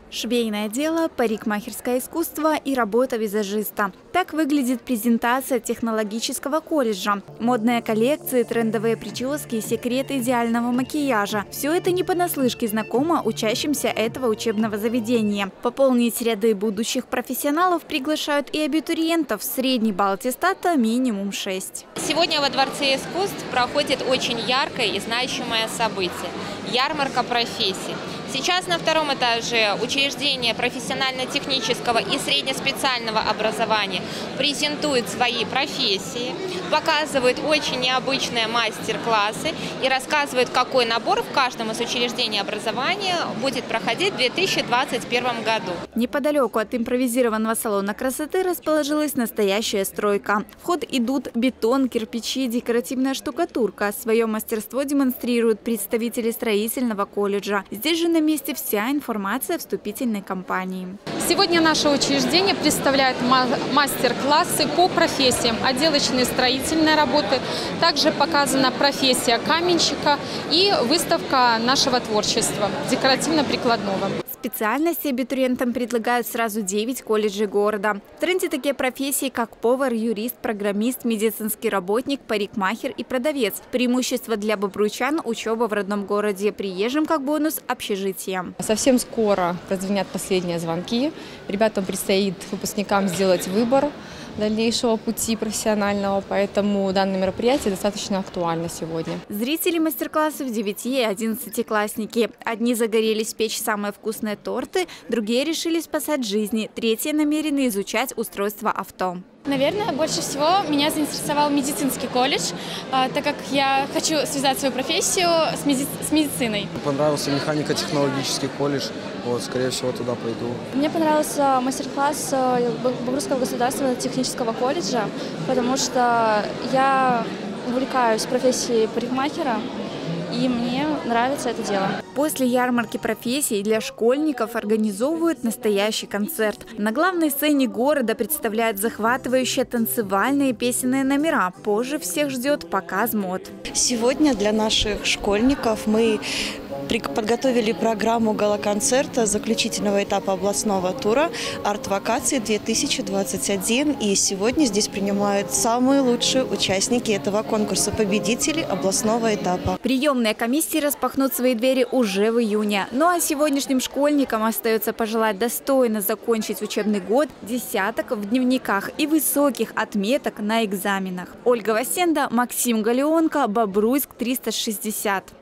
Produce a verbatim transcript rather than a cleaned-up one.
Швейное дело, парикмахерское искусство и работа визажиста. Так выглядит презентация технологического колледжа. Модные коллекции, трендовые прически и секреты идеального макияжа. Все это не понаслышке знакомо учащимся этого учебного заведения. Пополнить ряды будущих профессионалов приглашают и абитуриентов. Средний балл аттестата минимум шесть. Сегодня во Дворце искусств проходит очень яркое и значимое событие – ярмарка профессий. Сейчас на втором этаже учреждения профессионально-технического и среднеспециального образования презентуют свои профессии, показывают очень необычные мастер-классы и рассказывают, какой набор в каждом из учреждений образования будет проходить в две тысячи двадцать первом году. Неподалеку от импровизированного салона красоты расположилась настоящая стройка. В ход идут бетон, кирпичи, декоративная штукатурка. Свое мастерство демонстрируют представители строительного колледжа. Здесь же на месте вся информация вступительной кампании. Сегодня наше учреждение представляет мастер-классы по профессиям отделочные строительные работы. Также показана профессия каменщика и выставка нашего творчества декоративно-прикладного. Специальности абитуриентам предлагают сразу девять колледжей города. В тренде такие профессии, как повар, юрист, программист, медицинский работник, парикмахер и продавец. Преимущество для бобруйчан – учеба в родном городе, приезжим как бонус – общежитие. Совсем скоро прозвенят последние звонки. Ребятам предстоит, выпускникам, сделать выбор дальнейшего пути профессионального, поэтому данное мероприятие достаточно актуально сегодня. Зрители мастер-классов девяти и одиннадцатиклассники. Одни загорелись печь самые вкусные торты, другие решили спасать жизни, третьи намерены изучать устройство авто. Наверное, больше всего меня заинтересовал медицинский колледж, так как я хочу связать свою профессию с, меди с медициной. Понравился механико-технологический колледж, вот, скорее всего, туда пойду. Мне понравился мастер-класс Бобруйского государственного технического колледжа, потому что я увлекаюсь профессией парикмахера, и мне нравится это дело. После ярмарки профессий для школьников организовывают настоящий концерт. На главной сцене города представляют захватывающие танцевальные песенные номера. Позже всех ждет показ мод. Сегодня для наших школьников мы подготовили программу гала-концерта заключительного этапа областного тура «Арт-вакации две тысячи двадцать один». И сегодня здесь принимают самые лучшие участники этого конкурса, победители областного этапа. Приемные комиссии распахнут свои двери уже в июне. Ну а сегодняшним школьникам остается пожелать достойно закончить учебный год, десяток в дневниках и высоких отметок на экзаменах. Ольга Васенда, Максим Галеонко, Бобруйск триста шестьдесят.